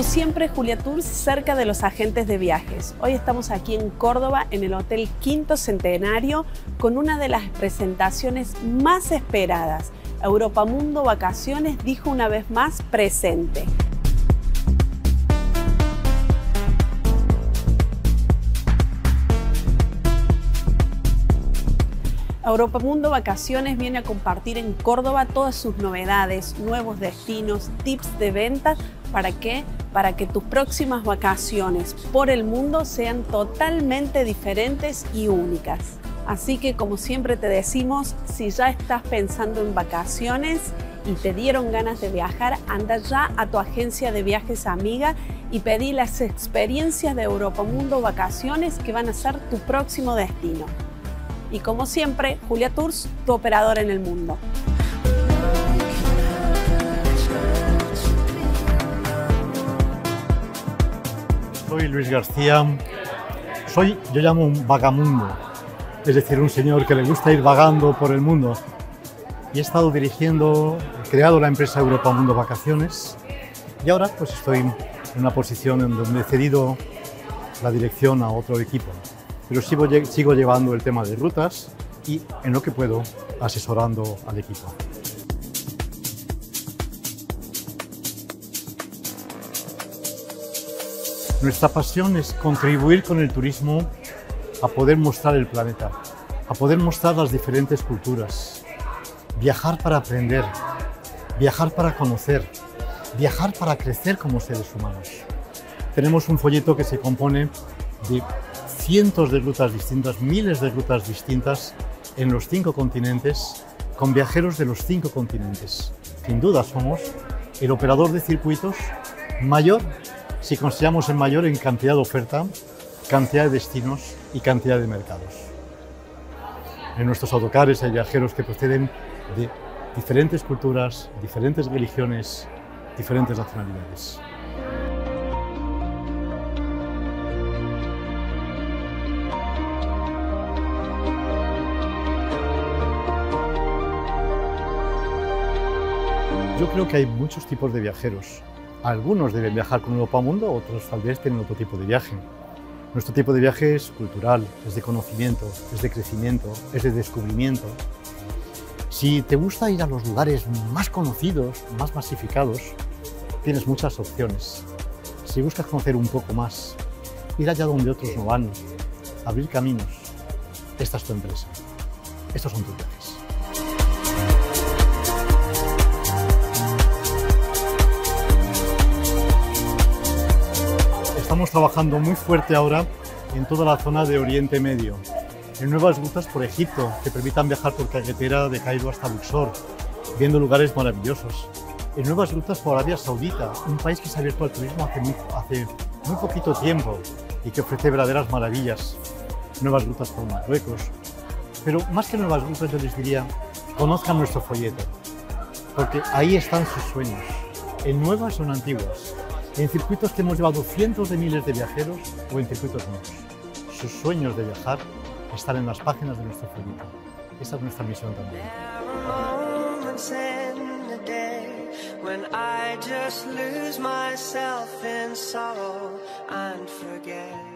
Como siempre, Julia Tours cerca de los agentes de viajes. Hoy estamos aquí en Córdoba, en el Hotel Quinto Centenario, con una de las presentaciones más esperadas. Europamundo Vacaciones dijo una vez más presente. Europamundo Vacaciones viene a compartir en Córdoba todas sus novedades, nuevos destinos, tips de venta. ¿Para qué? Para que tus próximas vacaciones por el mundo sean totalmente diferentes y únicas. Así que, como siempre te decimos, si ya estás pensando en vacaciones y te dieron ganas de viajar, anda ya a tu agencia de viajes amiga y pedí las experiencias de Europamundo Vacaciones que van a ser tu próximo destino. Y como siempre, Julia Tours, tu operadora en el mundo. Soy Luis García, yo llamo un vagamundo, es decir, un señor que le gusta ir vagando por el mundo. Y he estado he creado la empresa Europamundo Vacaciones y ahora pues estoy en una posición en donde he cedido la dirección a otro equipo. Pero sigo llevando el tema de rutas y, en lo que puedo, asesorando al equipo. Nuestra pasión es contribuir con el turismo a poder mostrar el planeta, a poder mostrar las diferentes culturas, viajar para aprender, viajar para conocer, viajar para crecer como seres humanos. Tenemos un folleto que se compone de cientos de rutas distintas, miles de rutas distintas en los 5 continentes, con viajeros de los 5 continentes. Sin duda somos el operador de circuitos mayor, si consideramos el mayor en cantidad de oferta, cantidad de destinos y cantidad de mercados. En nuestros autocares hay viajeros que proceden de diferentes culturas, diferentes religiones, diferentes nacionalidades. Yo creo que hay muchos tipos de viajeros. Algunos deben viajar con Europamundo, otros tal vez tienen otro tipo de viaje. Nuestro tipo de viaje es cultural, es de conocimiento, es de crecimiento, es de descubrimiento. Si te gusta ir a los lugares más conocidos, más masificados, tienes muchas opciones. Si buscas conocer un poco más, ir allá donde otros no van, abrir caminos, esta es tu empresa. Estos son tus viajes. Estamos trabajando muy fuerte ahora en toda la zona de Oriente Medio, en nuevas rutas por Egipto que permitan viajar por carretera de Cairo hasta Luxor, viendo lugares maravillosos, en nuevas rutas por Arabia Saudita, un país que se ha abierto al turismo hace muy poquito tiempo y que ofrece verdaderas maravillas, nuevas rutas por Marruecos. Pero más que nuevas rutas, yo les diría, conozcan nuestro folleto, porque ahí están sus sueños, en nuevas o en antiguas. En circuitos que hemos llevado cientos de miles de viajeros o en circuitos nuevos. Sus sueños de viajar están en las páginas de nuestro folleto. Esa es nuestra misión también.